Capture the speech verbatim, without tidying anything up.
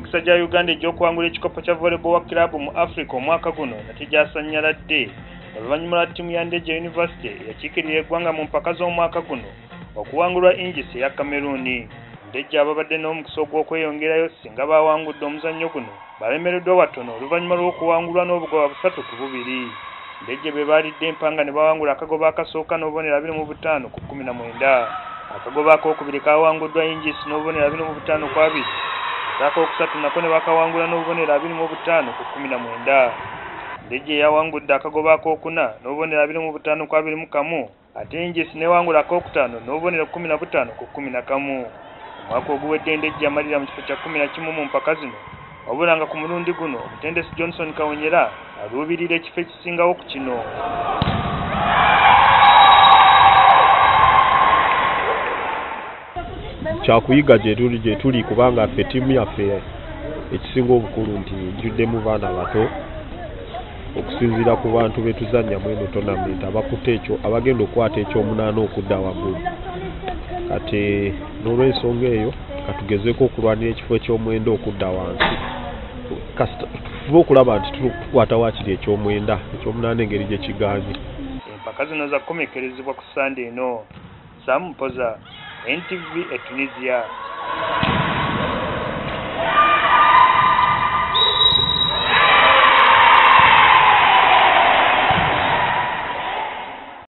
emikisa gya Uganda egy'okuwangula ekikopo kya volleyball club mu Africa omwaka guno nate gyasanyaladde oluvannyuma lwa ttiimu ya Ndejje University eyakiikirira eggwanga mu mpaka z'omwaka guno okuwangulwa Ingisi eya Cameroon. Ndejje ababadde n'omukisa ogw'okweyongerayo singa baawangudde omuzannyo guno balemereddwa watono oluvannyuma lw'okuwangulwa n'obugoba busatu ku bubiri. Ndejje be baalidde empanga ne bawangula akagoba akasooka n'obubonero abiri mu butaano ku kkumi na mwenda. Akagoba ak'okubiri kawanguddwa Ingisi n'obubonero abiri mu butaano ku abiri. Ak'okusatu nako ne bakawangula n'obubonero abiri mu butaano ku kkumi na mwenda. Ndejje yawangudde akagoba ak'okuna n'obubonero abiri mu butaano ku abiri mu kamu, ate Ingisi n'ewangula ak'okutaano n'obubonero kkumi na butaano ku kkumi na kamu. Omwaka oguwedde Ndejje yamalira mu kifo kya kkumi na kimu mu mpaka zino, wabula nga ku mulundi guno omutendesi Johnson Kawonyera aluubirira ekifo ekisingawo ku kino. Kyakuyiga gye tuli gye tuli kubanga ffe ttiimu yaffe ekisinga obukulu nti ejjuddemu baana bato okusinziira ku bantu be tuzannya mu eno tonamenti abakutte ekyo abagenda okukwata ekyomunaana okudda waggulu. Kati n'olw'ensonga eyo katugezeeko okulwanira ekifo eky'omwenda okudda wansi. Tufube okulaba nti tukwata waakiri eky'omwenda ekyomunaana engeri gye kigaanye. Empaka zino zakomekerezebwa ku Sande eno. Sam Mpoza, N T V e Tunisia.